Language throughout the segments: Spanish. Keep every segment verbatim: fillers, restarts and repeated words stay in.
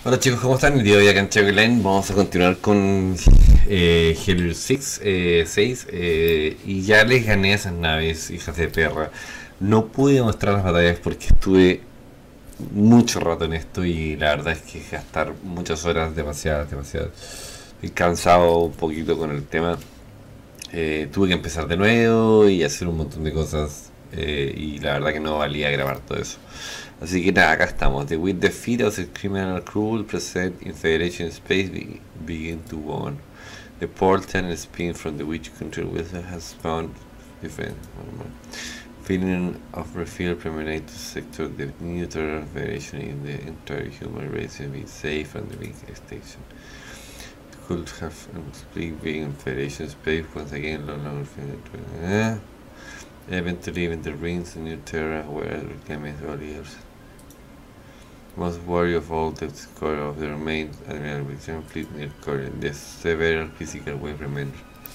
Hola chicos, ¿cómo están? El día de hoy acá en Chaco Line vamos a continuar con eh, Halo seis, eh, seis eh, y ya les gané a esas naves, hijas de perra. No pude mostrar las batallas porque estuve mucho rato en esto y la verdad es que gastar muchas horas, demasiadas, demasiadas. Estoy cansado un poquito con el tema. Eh, tuve que empezar de nuevo y hacer un montón de cosas eh, y la verdad que no valía grabar todo eso. Así que nada, acá estamos. The with the feet of the criminal crew present in Federation space be, begin to warn. The portal and spin from the witch control wizard has found different feeling of refill permeate to sector the neutral Federation in the entire human race and be safe from the big extinction. Could have split being Federation space once again no longer uh, eventually even the rings in new terra where reclaimed earlier. Most worry of all the score of the remains and return fleet near core. The several physical wave remains.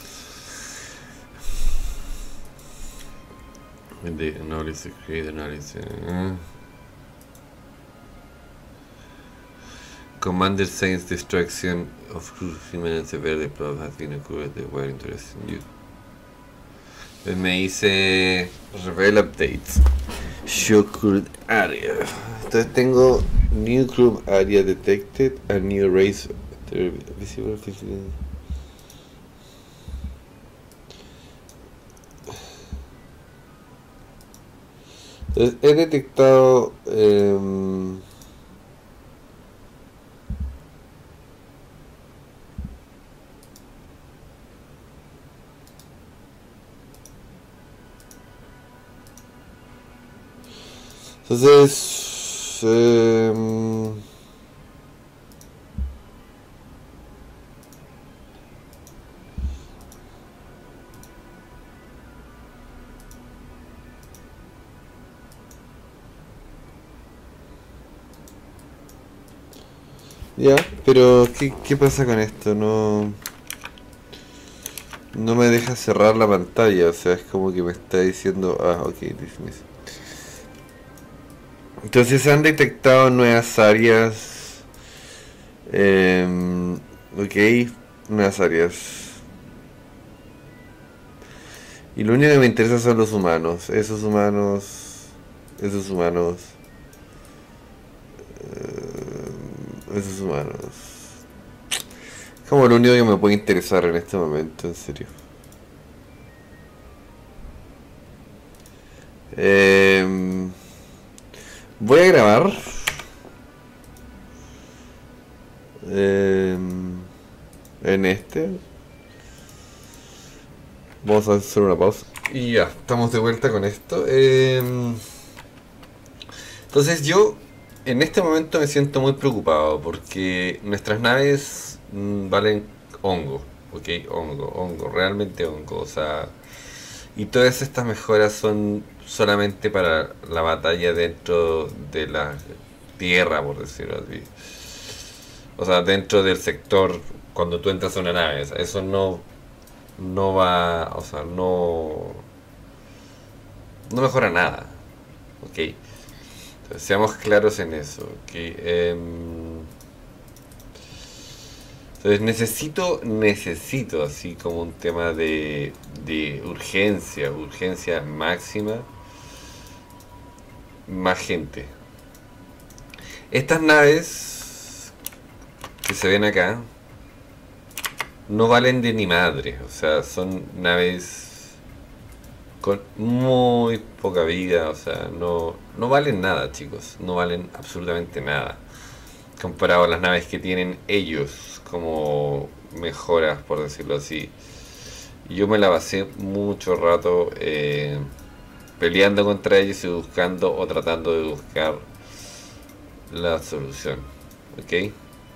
When the knowledge to create the knowledge. Uh, Commander Saints destruction of human and severe deployed has been occurred. They were interested in you. Pues me hice Reveal Updates. Show Current Area. Entonces tengo New Group Area Detected, a New Race Visible Physical. Entonces he detectado eh, entonces eh, ya, pero ¿qué, ¿qué pasa con esto? No, no me deja cerrar la pantalla, o sea, es como que me está diciendo, ah, ok, dismiss. Entonces se han detectado nuevas áreas. Eh, ok, nuevas áreas. Y lo único que me interesa son los humanos. Esos humanos. Esos humanos. Eh, esos humanos. Como lo único que me puede interesar en este momento, en serio. Eh, voy a grabar. Eh, en este. Vamos a hacer una pausa. Y ya, estamos de vuelta con esto. Eh, entonces yo en este momento me siento muy preocupado porque nuestras naves mmm, valen hongo. Ok, hongo, hongo, realmente hongo. O sea, y todas estas mejoras son solamente para la batalla dentro de la tierra, por decirlo así. O sea, dentro del sector cuando tú entras a una nave. O sea, eso no, no va, o sea, no, no mejora nada. Ok, entonces, seamos claros en eso. Okay. Eh, entonces necesito, necesito así como un tema de, de urgencia, urgencia máxima, más gente. Estas naves que se ven acá no valen de ni madre, o sea, son naves con muy poca vida, o sea, no, no valen nada, chicos, no valen absolutamente nada comparado a las naves que tienen ellos como mejoras, por decirlo así. Yo me la pasé mucho rato eh, peleando contra ellos y buscando o tratando de buscar la solución, ¿ok?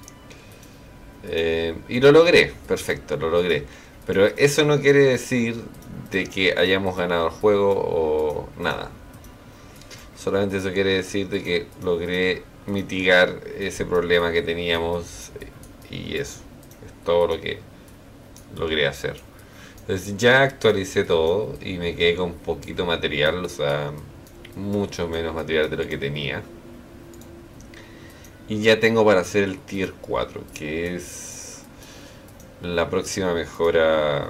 Eh, y lo logré, perfecto, lo logré. Pero eso no quiere decir de que hayamos ganado el juego o nada. Solamente eso quiere decir de que logré mitigar ese problema que teníamos y eso es todo lo que logré hacer. Entonces ya actualicé todo y me quedé con poquito material, o sea, mucho menos material de lo que tenía. Y ya tengo para hacer el tier cuatro, que es la próxima mejora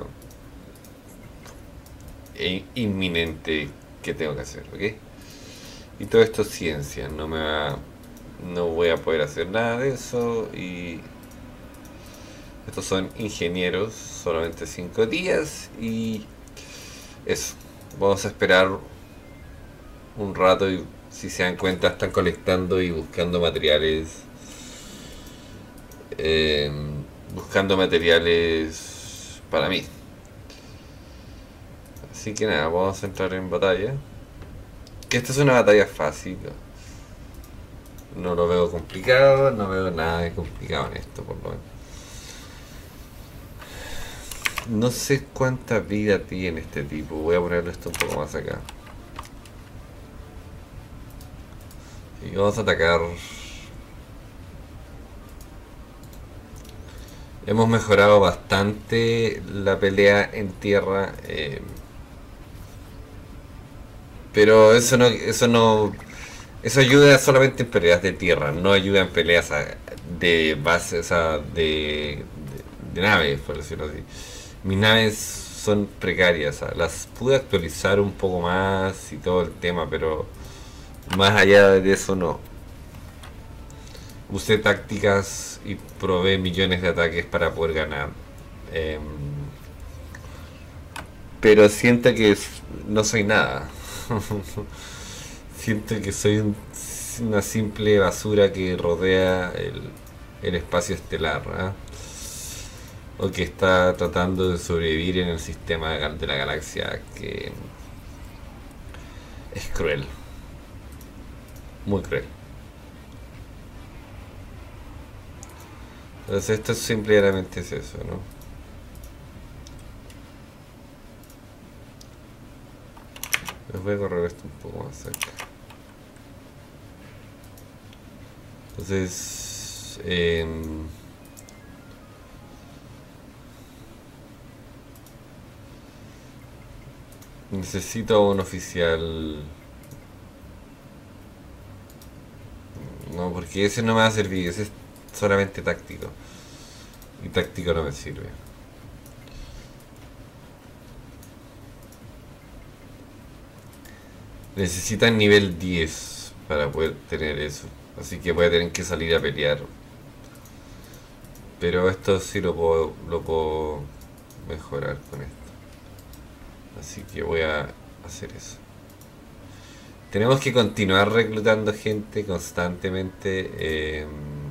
e- inminente que tengo que hacer, ¿ok? Y todo esto es ciencia, no me va, no voy a poder hacer nada de eso. Y estos son ingenieros, solamente cinco días. Y eso, vamos a esperar un rato. Y si se dan cuenta, están colectando y buscando materiales. eh, Buscando materiales para mí. Así que nada, vamos a entrar en batalla. Que esta es una batalla fácil. No lo veo complicado, no veo nada de complicado en esto, por lo menos. No sé cuánta vida tiene este tipo. Voy a ponerlo esto un poco más acá. Y vamos a atacar. Hemos mejorado bastante la pelea en tierra. eh, pero eso no, eso no, eso ayuda solamente en peleas de tierra. No ayuda en peleas a- de base, o sea, de, de, de naves, por decirlo así. Mis naves son precarias. O sea, las pude actualizar un poco más y todo el tema, pero más allá de eso no. Usé tácticas y probé millones de ataques para poder ganar. Em, pero siento que es- no soy nada. Siento que soy un- una simple basura que rodea el, el espacio estelar, ¿ah? O que está tratando de sobrevivir en el sistema de gal- de la galaxia, que es cruel, muy cruel. Entonces esto simplemente es eso, ¿no? Les voy a correr esto un poco más cerca. Entonces, em, necesito un oficial. No, porque ese no me va a servir, ese es solamente táctico. Y táctico no me sirve. Necesitan nivel diez para poder tener eso. Así que voy a tener que salir a pelear. Pero esto sí lo puedo, lo puedo mejorar con esto. Así que voy a hacer eso. Tenemos que continuar reclutando gente constantemente. eh,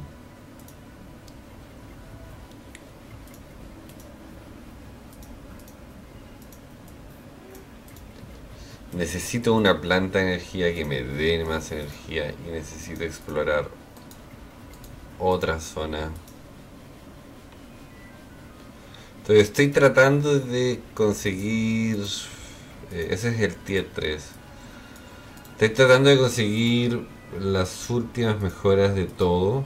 necesito una planta de energía que me dé más energía. Y necesito explorar otra zona. Entonces estoy tratando de conseguir... eh, ese es el tier tres. Estoy tratando de conseguir las últimas mejoras de todo.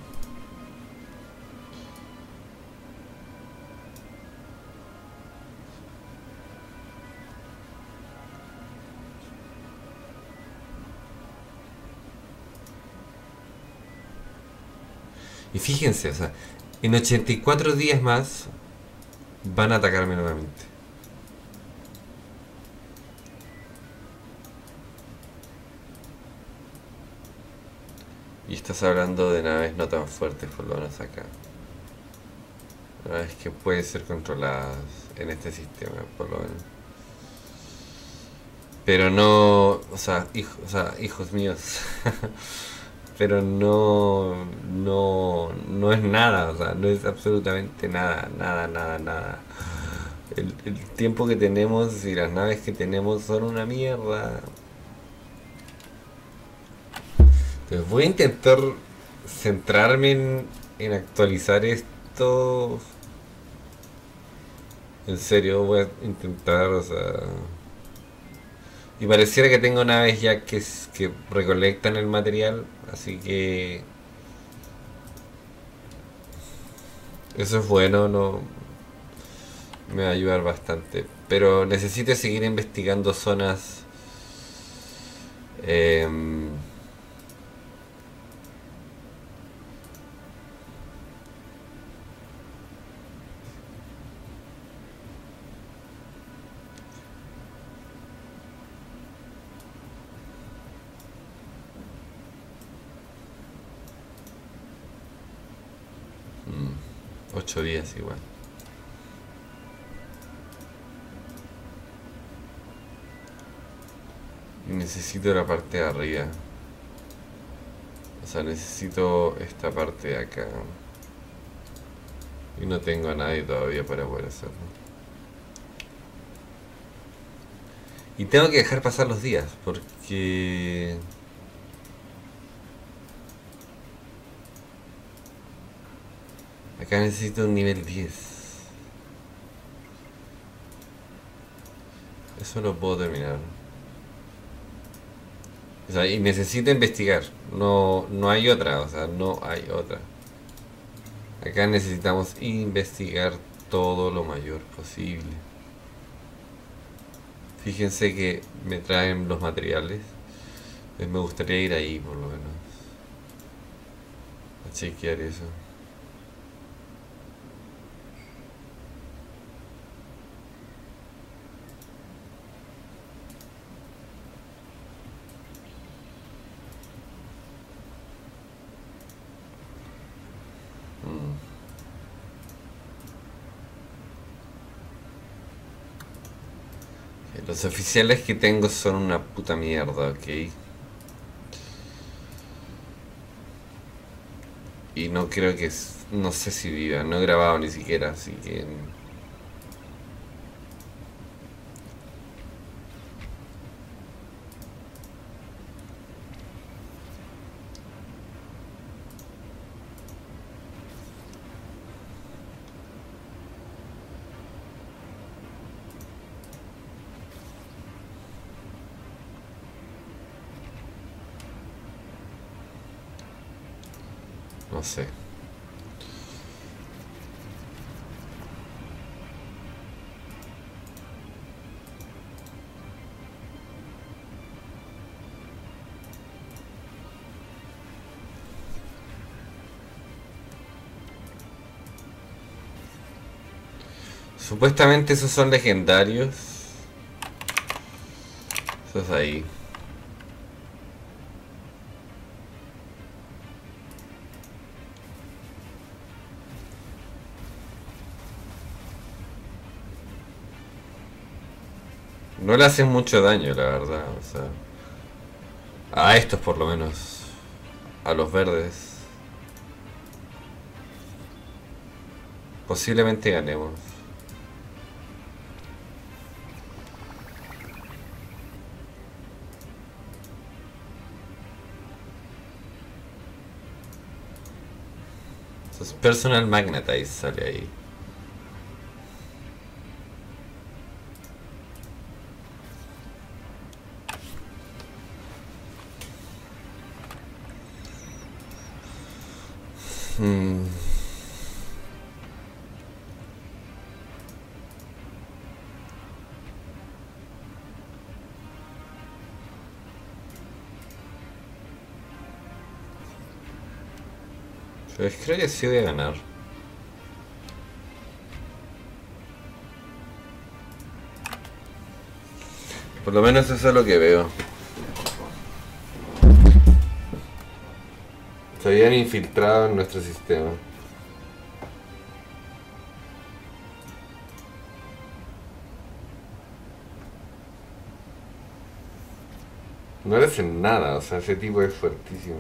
Y fíjense, o sea, en ochenta y cuatro días más van a atacarme nuevamente. Y estás hablando de naves no tan fuertes por lo menos acá. Naves que pueden ser controladas en este sistema, por lo menos. Pero no, o sea, hijo, o sea hijos míos. Pero no, no, no es nada, o sea, no es absolutamente nada, nada, nada, nada. El, el tiempo que tenemos y las naves que tenemos son una mierda. Entonces voy a intentar centrarme en, en actualizar esto. En serio, voy a intentar, o sea... Y pareciera que tengo naves ya que, que recolectan el material, así que... Eso es bueno, no me va a ayudar bastante. Pero necesito seguir investigando zonas... Eh, Ocho días igual. Y necesito la parte de arriba. O sea, necesito esta parte de acá. Y no tengo a nadie todavía para poder hacerlo. Y tengo que dejar pasar los días, porque... acá necesito un nivel diez. Eso lo puedo terminar. O sea, y necesito investigar. No, no hay otra, o sea, no hay otra. Acá necesitamos investigar todo lo mayor posible. Fíjense que me traen los materiales. Pues me gustaría ir ahí por lo menos. A chequear eso. Los oficiales que tengo son una puta mierda, ¿ok? Y no creo que... no sé si viva, no he grabado ni siquiera, así que... no sé. Supuestamente esos son legendarios. Esos ahí. No le hacen mucho daño, la verdad. O sea, a estos por lo menos. A los verdes. Posiblemente ganemos. Entonces, Personal Magnetize sale ahí. Hmm. Pues creo que sí voy a ganar. Por lo menos eso es lo que veo. Se habían infiltrado en nuestro sistema. No le hacen nada, o sea, ese tipo es fuertísimo.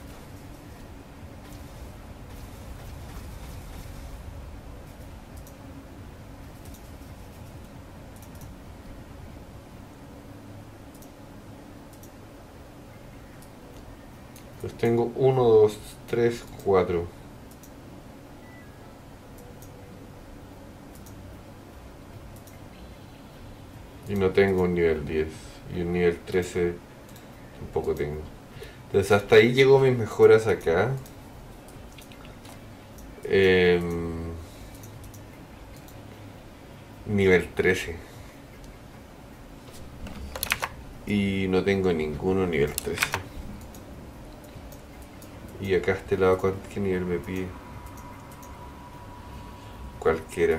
Pues tengo uno, dos, tres, cuatro. Y no tengo un nivel diez. Y un nivel trece tampoco tengo. Entonces hasta ahí llegó mis mejoras acá. Eh, nivel trece. Y no tengo ninguno nivel trece. Y acá a este lado, ¿qué nivel me pide? Cualquiera.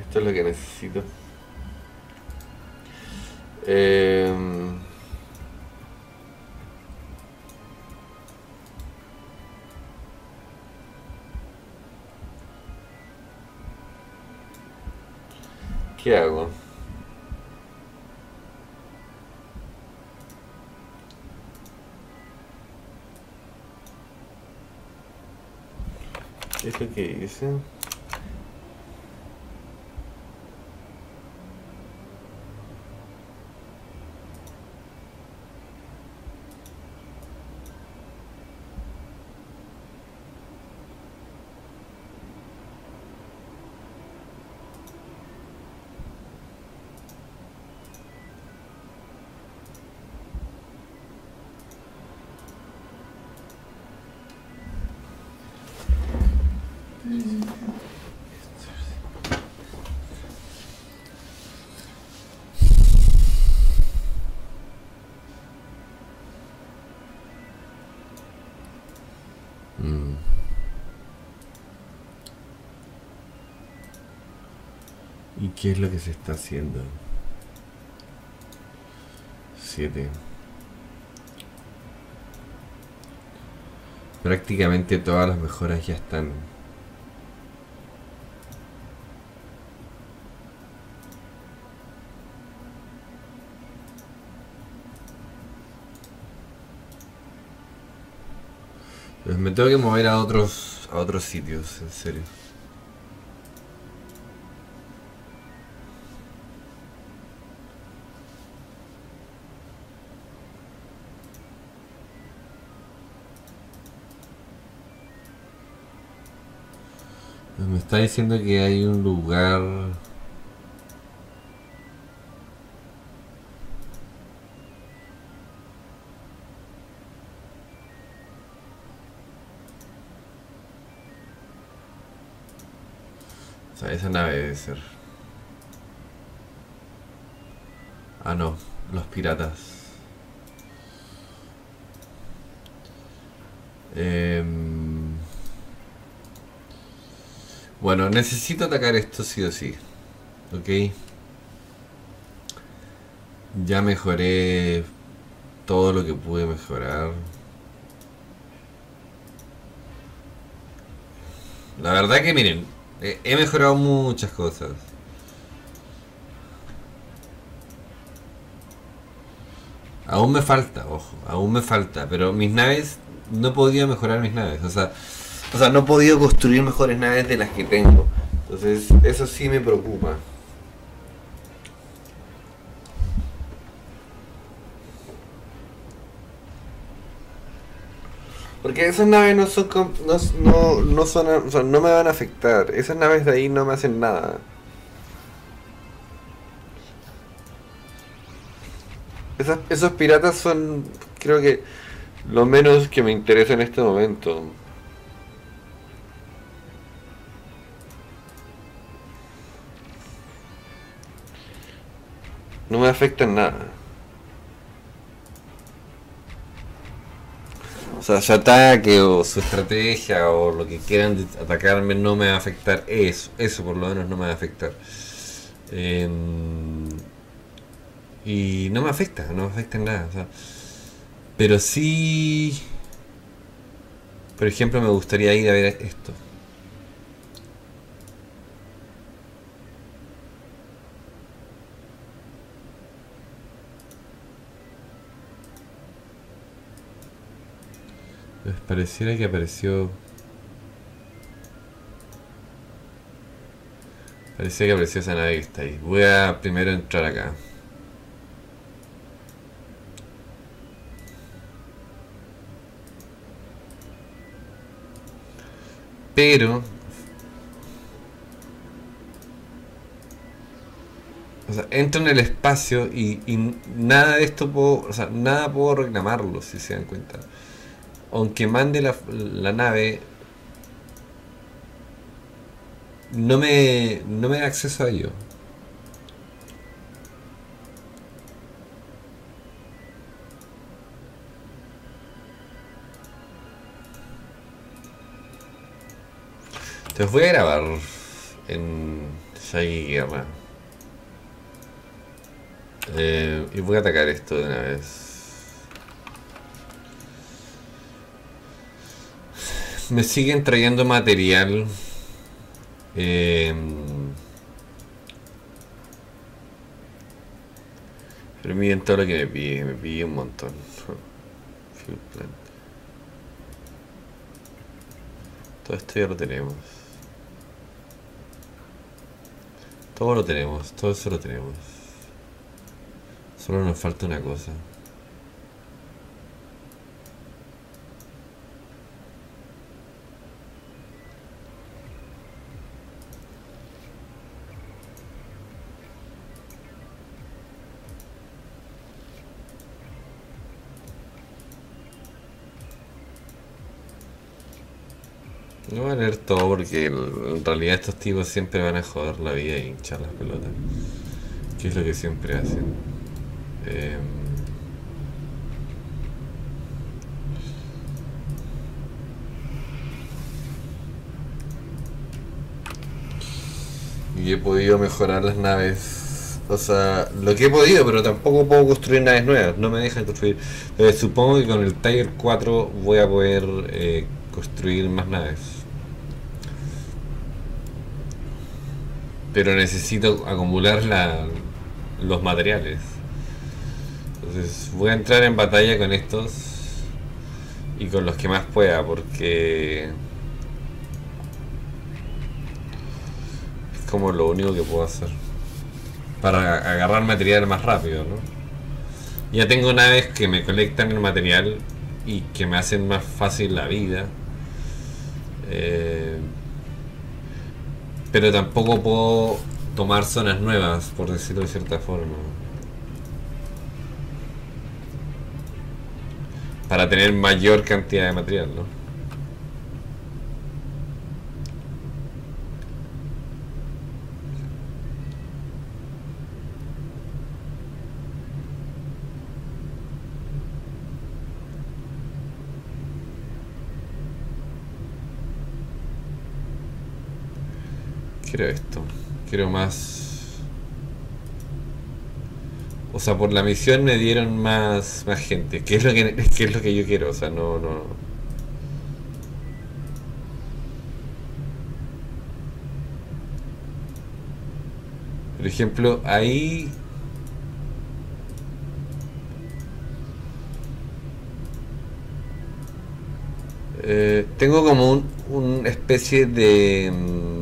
Esto es lo que necesito. Eh, ¿Qué hago? ¿Qué es lo que dice? Mm. ¿Y qué es lo que se está haciendo? Siete. Prácticamente todas las mejoras ya están. Pues me tengo que mover a otros a otros sitios, en serio. Pues me está diciendo que hay un lugar. O sea, esa nave debe ser. Ah, no, los piratas. Eh, bueno, necesito atacar esto sí o sí. Ok. Ya mejoré todo lo que pude mejorar. La verdad que miren, eh, he mejorado muchas cosas. Aún me falta, ojo, aún me falta, pero mis naves, no he podido mejorar mis naves, o sea, o sea, no he podido construir mejores naves de las que tengo. Entonces, eso sí me preocupa. Porque esas naves no son, no, no, no son, o sea, no me van a afectar. Esas naves de ahí no me hacen nada. Esas, esos piratas son, creo que, lo menos que me interesa en este momento. No me afectan nada. O sea, su ataque o su estrategia o lo que quieran atacarme no me va a afectar. Eso, eso por lo menos no me va a afectar. Eh, y no me afecta, no me afecta en nada. O sea, pero sí, por ejemplo, me gustaría ir a ver esto. Pues pareciera que apareció. Parecía que apareció esa nave que está ahí. Voy a primero entrar acá. Pero, o sea, entro en el espacio y, y nada de esto puedo, o sea, nada puedo reclamarlo, si se dan cuenta. Aunque mande la, la nave, no me, no me da acceso a ello. Entonces voy a grabar en Ya hay guerra. Eh, y voy a atacar esto de una vez. Me siguen trayendo material. Eh, pero miren todo lo que me pide. Me pide un montón. Fuel plant. Todo esto ya lo tenemos. Todo lo tenemos. Todo eso lo tenemos. Solo nos falta una cosa. No voy a leer todo porque en realidad estos tipos siempre van a joder la vida y hinchar las pelotas. Que es lo que siempre hacen. Eh, y he podido mejorar las naves. O sea, lo que he podido, pero tampoco puedo construir naves nuevas. No me dejan construir. Eh, supongo que con el Tiger cuatro voy a poder eh, construir más naves. Pero necesito acumular la, los materiales. Entonces voy a entrar en batalla con estos y con los que más pueda, porque es como lo único que puedo hacer para agarrar material más rápido, ¿no? Ya tengo naves que me colectan el material y que me hacen más fácil la vida. Eh, pero tampoco puedo tomar zonas nuevas, por decirlo de cierta forma, para tener mayor cantidad de material, ¿no? Quiero esto, quiero más. O sea, por la misión me dieron más más gente, que es lo que, que es lo que yo quiero, o sea, no no por ejemplo, ahí eh, tengo como un, una especie de mm,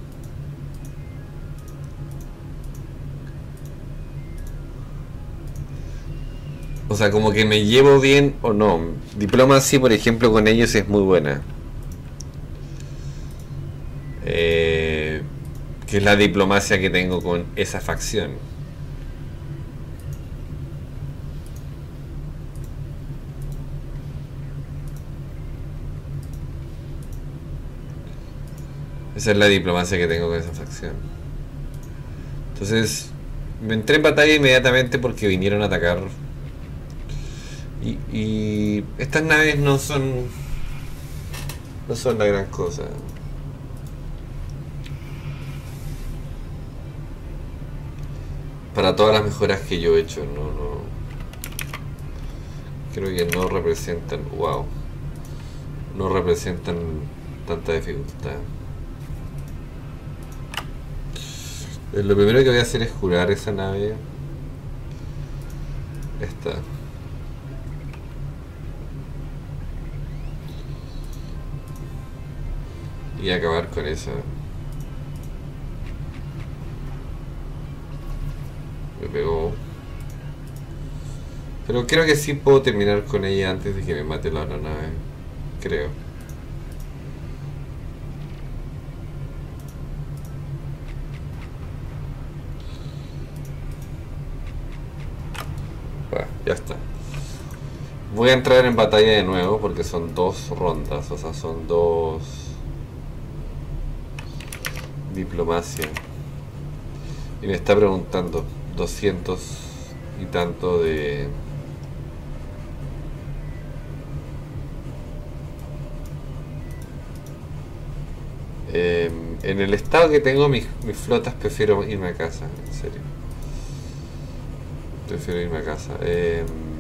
o sea, como que me llevo bien o no. Diplomacy, por ejemplo, con ellos es muy buena. Eh, que es la diplomacia que tengo con esa facción. Esa es la diplomacia que tengo con esa facción. Entonces, me entré en batalla inmediatamente porque vinieron a atacar. Y, y estas naves no son no son la gran cosa. Para todas las mejoras que yo he hecho, no, no. Creo que no representan. Wow. No representan tanta dificultad. Lo primero que voy a hacer es curar esa nave. Esta. Y acabar con esa. Me pegó. Pero creo que sí puedo terminar con ella antes de que me mate la otra nave. Creo. Bueno, ya está. Voy a entrar en batalla de nuevo porque son dos rondas, o sea, son dos diplomacia. Y me está preguntando doscientos y tanto de eh, En el estado que tengo mis, mis flotas, prefiero irme a casa, en serio. Prefiero irme a casa. Eh,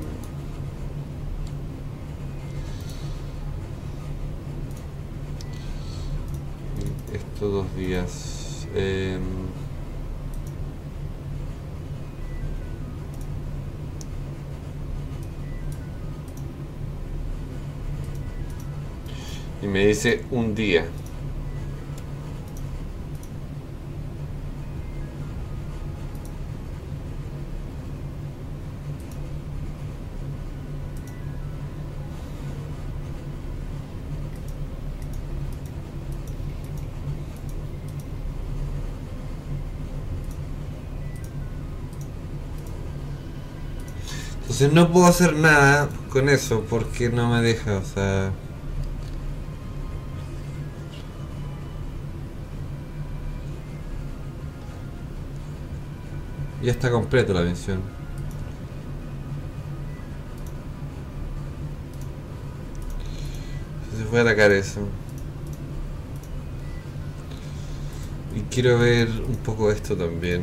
estos dos días. Eh, y me dice un día. Entonces no puedo hacer nada con eso porque no me deja, o sea... Ya está completo la misión. Entonces voy a atacar eso. Y quiero ver un poco esto también.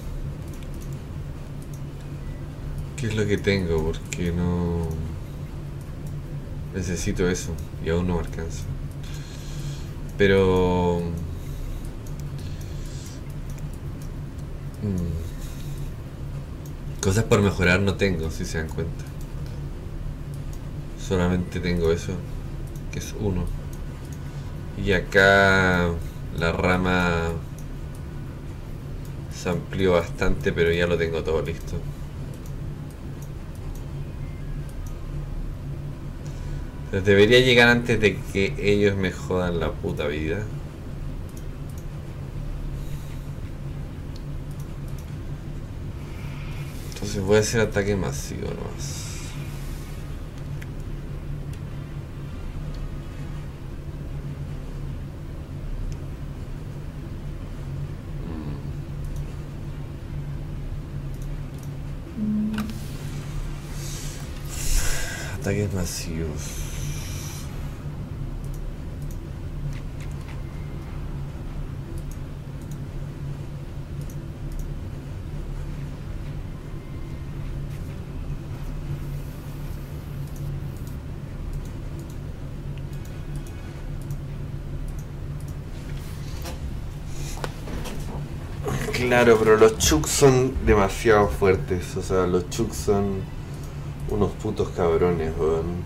¿Qué es lo que tengo? Porque no... Necesito eso y aún no me alcanza. Pero... Mm, cosas por mejorar no tengo, si se dan cuenta. Solamente tengo eso, que es uno. Y acá la rama se amplió bastante, pero ya lo tengo todo listo. Entonces debería llegar antes de que ellos me jodan la puta vida. Entonces voy a hacer ataque masivo nomás. Ataques masivos. Claro, pero los Chuks son demasiado fuertes. O sea, los Chuks son unos putos cabrones, weón.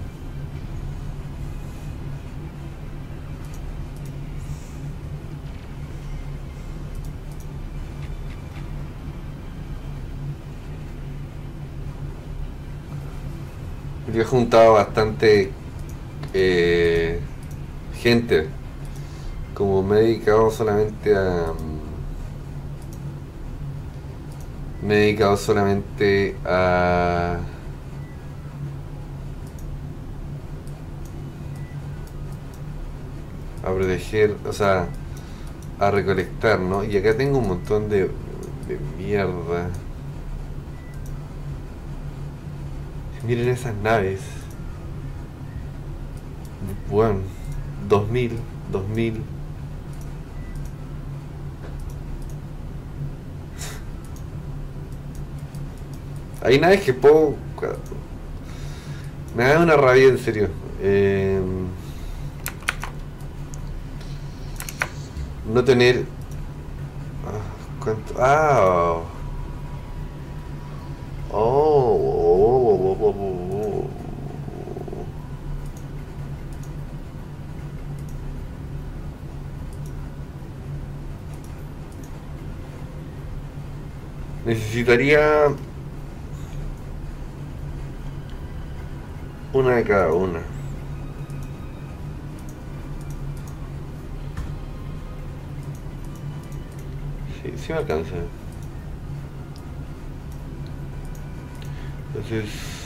Yo he juntado bastante eh, gente. Como me he dedicado solamente a... Me he dedicado solamente a... a proteger, o sea, a recolectar, ¿no? Y acá tengo un montón de, de mierda. Miren esas naves. Bueno, dos mil, dos mil. Hay naves que puedo... Me da una rabia, en serio. Eh, no tener... ah, ¿cuánto? Ah... Oh, oh, oh, oh, oh, oh, oh. Necesitaría... una de cada una. Sí, sí me alcanza. Entonces...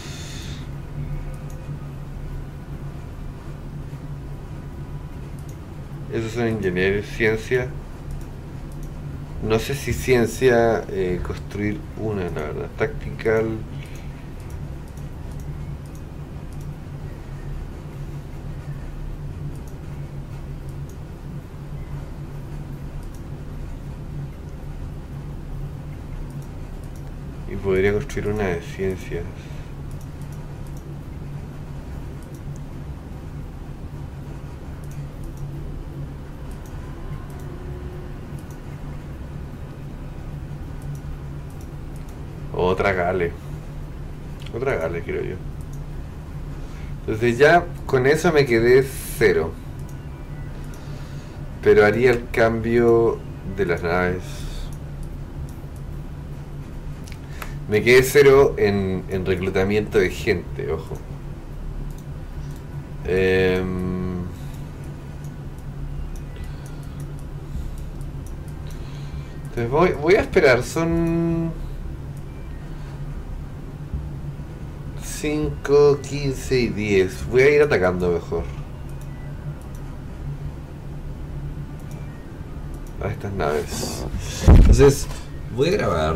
esos son ingenieros, ciencia. No sé si ciencia eh, construir una, la verdad. Tactical... Y podría construir una de ciencias. Otra Gale. Otra Gale, creo yo. Entonces ya con eso me quedé cero. Pero haría el cambio de las naves. Me quedé cero en, en reclutamiento de gente, ojo. Eh, entonces voy, voy a esperar, son cinco, quince y diez. Voy a ir atacando mejor a estas naves. Entonces voy a grabar.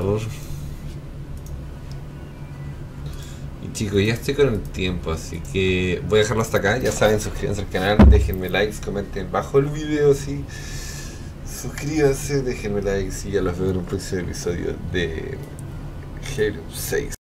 Y chicos, ya estoy con el tiempo, así que voy a dejarlo hasta acá. Ya saben, suscríbanse al canal, déjenme likes, comenten bajo el video, sí. Suscríbanse, déjenme likes y ya los veo en un próximo episodio de Halcyon seis.